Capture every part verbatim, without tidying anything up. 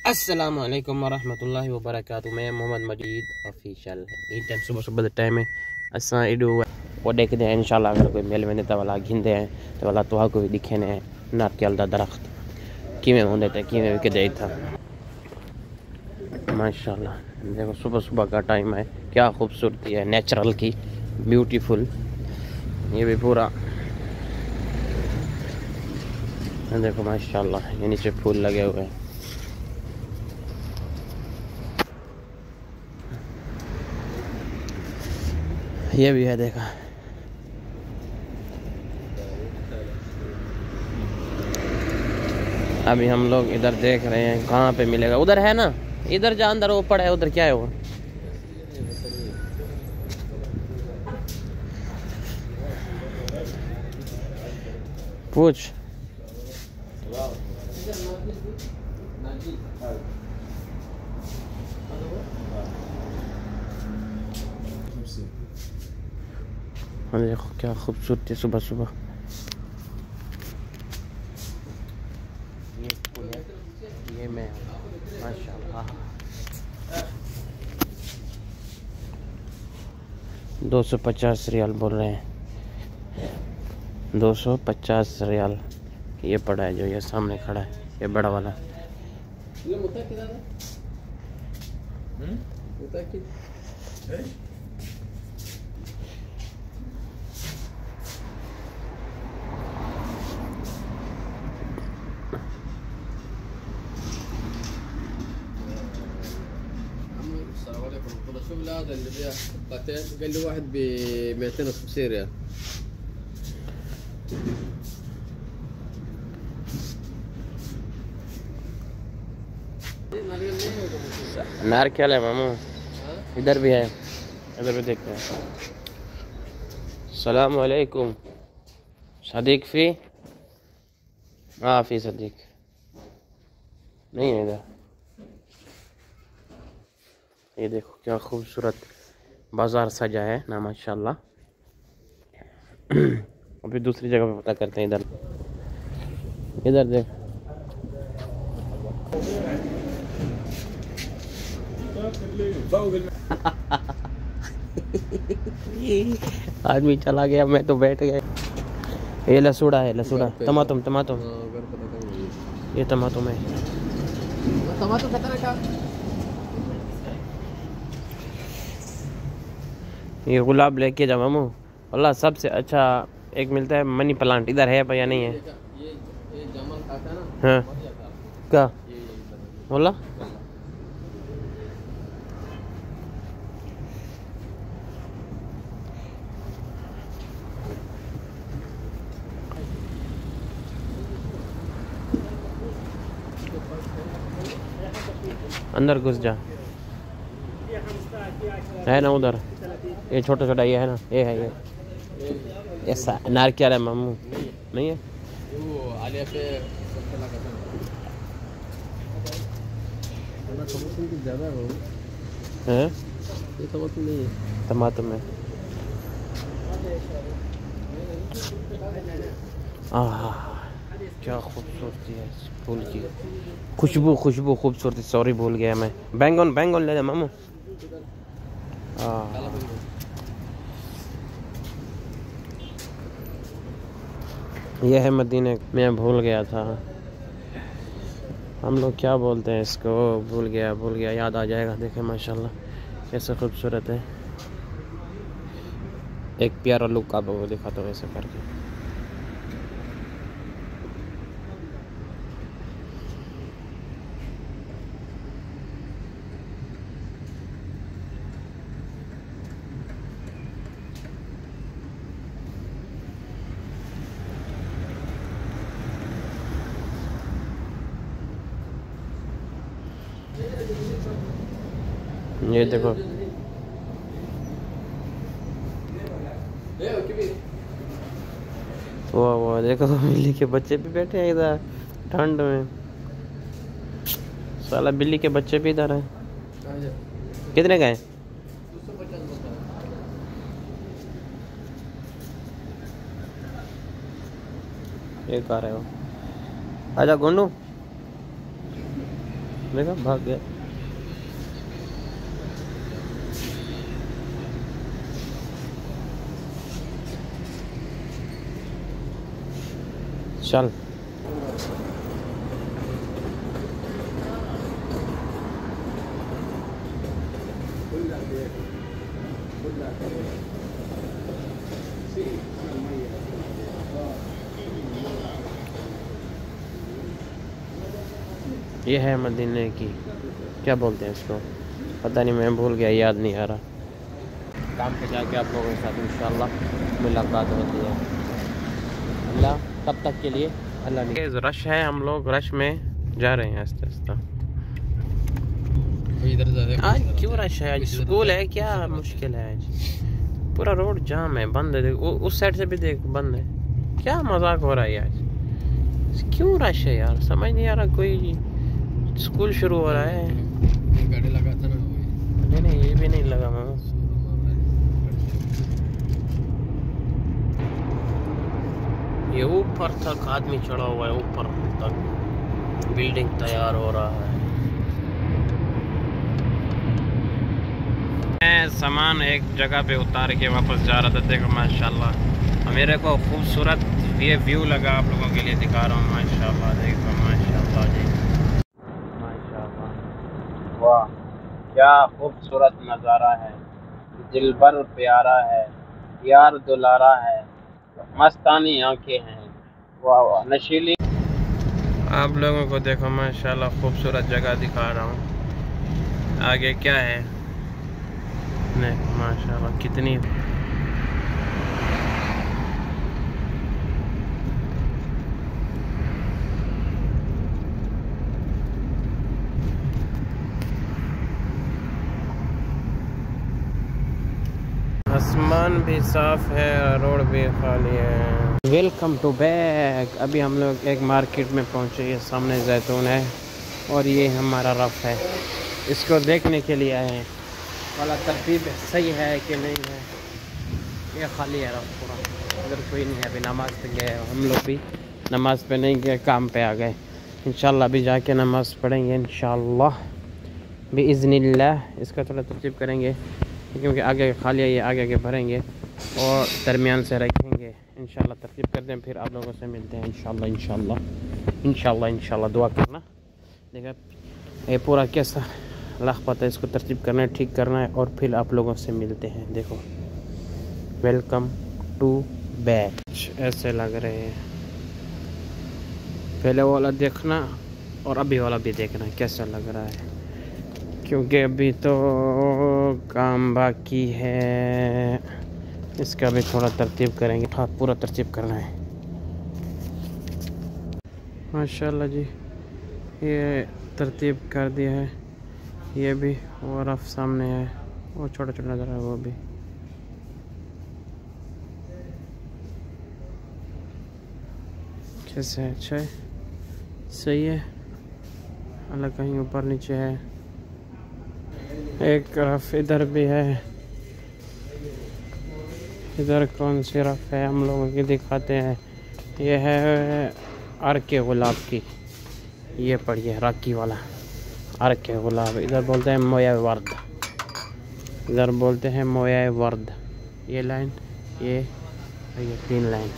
अस्सलाम वालेकुम वरहमतुल्लाहि वबरकातुहू। मैं मोहम्मद मजीद ऑफिशियल ई टाइम सुबह सुबह द टाइम है असां एडो वो देखते हैं इंशाल्लाह अगर कोई मेल वेंदे त वाला घिंदे हैं तो वाला तो को भी दिखे ने नारियल दा दरख्त किवें होंदे ते किवें विकदे था माशाल्लाह। देखो सुबह सुबह का टाइम है, क्या खूबसूरती है नेचुरल की, ब्यूटीफुल। ये भी पूरा देखो माशाल्लाह, ये नीचे फूल लगे हुए हैं। ये भी है देखा। अभी हम लोग इधर देख रहे हैं कहाँ पे मिलेगा। उधर है ना, इधर जा अंदर वो पड़ा है, उधर क्या है वो? पूछ। हाँ देखो क्या खूबसूरती सुबह सुबह। ये फूल है, ये मैं माशाल्लाह। दो सौ पचास रियाल बोल रहे हैं, दो सौ पचास रियाल। ये पड़ा है जो ये सामने खड़ा है, ये बड़ा वाला। شوف هذا اللي بيع قطعتين، قال لي واحد ب مئتين وخمسين ريال. नारियल है मामू, इधर भी है, इधर भी देखते हैं। सलाम वालेकुम सदीक फी। हाँ फी सदीक नहीं है इधर। ये देखो क्या खूबसूरत बाजार सजा है ना माशाल्लाह। अभी दूसरी जगह पे पता करते हैं। इधर इधर देख। आदमी चला गया, मैं तो बैठ गया। ये लसूड़ा है, लसूड़ा टमाटम टमाटम ये टमाटम है। टमाटो कितना का? ये गुलाब लेके जाओ मामू। अल्लाह सबसे अच्छा एक मिलता है मनी प्लांट। इधर है या नहीं है? ये ये जमल खाता है ना। हाँ क्या बोला? अंदर घुस जा, है ना उधर। ये छोटा छोटा ये है ना, ये है ये ऐसा नारियल है मामू। नहीं है वो आलिया पे चला करता है। टमाटर की ज़्यादा हो हैं? ये टमाटर नहीं है, टमाटर में आह क्या खूबसूरती है इस फूल की। खुशबू खुशबू खूबसूरती। सॉरी भूल गया मैं। बैंगन बैंगन ले ले मामू। यह है मदीने, मैं भूल गया था। हम लोग क्या बोलते हैं इसको, भूल गया भूल गया याद आ जाएगा। देखें माशाल्लाह कैसे खूबसूरत है। एक प्यारा लुक आप वो दिखाता हूँ ऐसे करके। ये देखो वाह वाह, देखो बिल्ली के बच्चे भी बैठे हैं इधर ठंड में। साला बिल्ली के बच्चे भी इधर हैं। कितने का है? एक आ रहे हो। आजा गोनू। देखा भाग गया। चल ये है मदीने की, क्या बोलते हैं इसको, पता नहीं, मैं भूल गया, याद नहीं आ रहा। काम पे जाके आप लोगों के साथ इंशाल्लाह मुलाकात होती है। अल्लाह तब तक के लिए अल्लाह नहीं। रश है, हम लोग रश में जा रहे हैं आस्ते आस्ते। आज क्यों रश है? आज स्कूल है, क्या मुश्किल है? आज पूरा रोड जाम है, बंद है। देख उस साइड से भी देख, बंद है। क्या मजाक हो रहा है आज? क्यों रश है यार, समझ नहीं आ रहा। कोई स्कूल शुरू हो रहा है। गाड़ी लगा था ना? नहीं नहीं, ये भी नहीं लगा मामा। ये ऊपर तक आदमी चढ़ा हुआ है, ऊपर तक बिल्डिंग तैयार हो रहा है। मैं सामान एक जगह पे उतार के वापस जा रहा था। देखो माशाल्लाह, मेरे को खूबसूरत ये व्यू लगा, आप लोगों के लिए दिखा रहा हूँ। माशाल्लाह देखो, माशाल्लाह जी, माशाल्लाह, वाह क्या खूबसूरत नज़ारा है। दिलबर प्यारा है, यार दुलारा है, मस्तानी आंखें हैं, वाह वाह नशीली। आप लोगों को देखो माशाल्लाह, खूबसूरत जगह दिखा रहा हूँ। आगे क्या है? नहीं माशाल्लाह कितनी आसमान भी साफ है, रोड भी खाली है। Welcome to back. अभी हम लोग एक मार्केट में पहुंचे। ये सामने जैतून है और ये हमारा रफ है, इसको देखने के लिए आए हैं। वाला तरतीब सही है कि नहीं है। ये खाली है रफ पूरा, इधर कोई नहीं है। अभी नमाज पे गए हम लोग, भी नमाज पे नहीं गए, काम पे आ गए। इंशाल्लाह अभी जाके नमाज पढ़ेंगे इंशाल्लाह बिइज़्निल्लाह। इसका थोड़ा तरतीब करेंगे क्योंकि आगे खाली है, ये आगे आगे भरेंगे और दरमियान से रखेंगे। इंशाल्लाह तरतीब करते हैं, फिर आप लोगों से मिलते हैं इंशाल्लाह इंशाल्लाह इंशाल्लाह इंशाल्लाह। दुआ करना। देखा ये पूरा कैसा लखपत है, इसको तरतीब करना है, ठीक करना है और फिर आप लोगों से मिलते हैं। देखो वेलकम टू बैक, ऐसे लग रहे हैं। पहले वाला देखना और अभी वाला भी देखना कैसा लग रहा है, क्योंकि अभी तो काम बाकी है। इसका भी थोड़ा तरतीब करेंगे, हाँ पूरा तरतीब करना है। माशाल्लाह जी, ये तरतीब कर दिया है। ये भी वो रफ सामने है, वो छोटा छोटा नज़र है, वो भी कैसे है? अच्छा है, सही है। अलग कहीं ऊपर नीचे है। एक रफ इधर भी है। इधर कौन सी रफ है हम लोगों की दिखाते हैं। ये है अर्क के गुलाब की, ये पढ़िए राकी वाला अर्क के गुलाब। इधर बोलते हैं मोया वर्द, इधर बोलते हैं मोया वर्द। ये लाइन, ये ये तीन लाइन,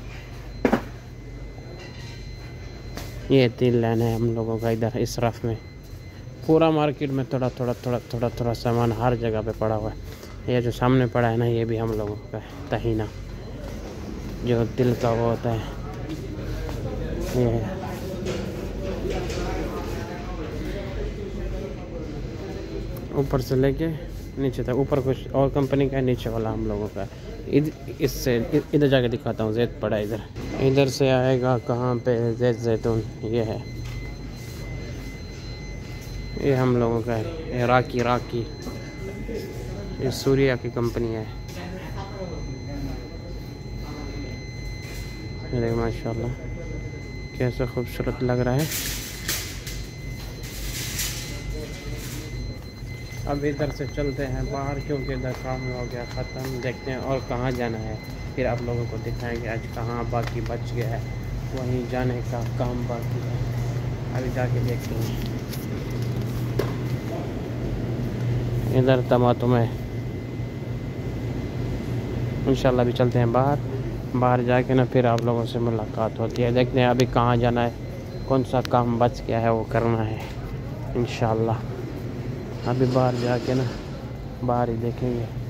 ये तीन लाइन है हम लोगों का इधर इस रफ में। पूरा मार्केट में थोड़ा थोड़ा थोड़ा थोड़ा थोड़ा सामान हर जगह पे पड़ा हुआ है। ये जो सामने पड़ा है ना, ये भी हम लोगों का है तहीना, जो दिल का वो होता है। ये है ऊपर से लेके नीचे तक, ऊपर कुछ और कंपनी का है, नीचे वाला हम लोगों का है। इससे इधर जाके दिखाता हूँ। जैत पड़ा इधर, इधर से आएगा कहाँ पे? जैत जैतून ये है, ये हम लोगों का है। ये राकी राकी, ये सूर्या की कंपनी है। ये माशाल्लाह कैसा खूबसूरत लग रहा है। अब इधर से चलते हैं बाहर, क्योंकि इधर काम हो गया ख़त्म। देखते हैं और कहाँ जाना है, फिर आप लोगों को दिखाएंगे आज कहाँ बाकी बच गया है। वहीं जाने का काम बाकी है, अभी जाके देखते हैं। इधर तमातुम है। इंशाल्लाह भी चलते हैं बाहर। बाहर जाके ना फिर आप लोगों से मुलाकात होती है। देखते हैं अभी कहाँ जाना है, कौन सा काम बच गया है वो करना है इंशाल्लाह। अभी बाहर जाके ना बाहर ही देखेंगे।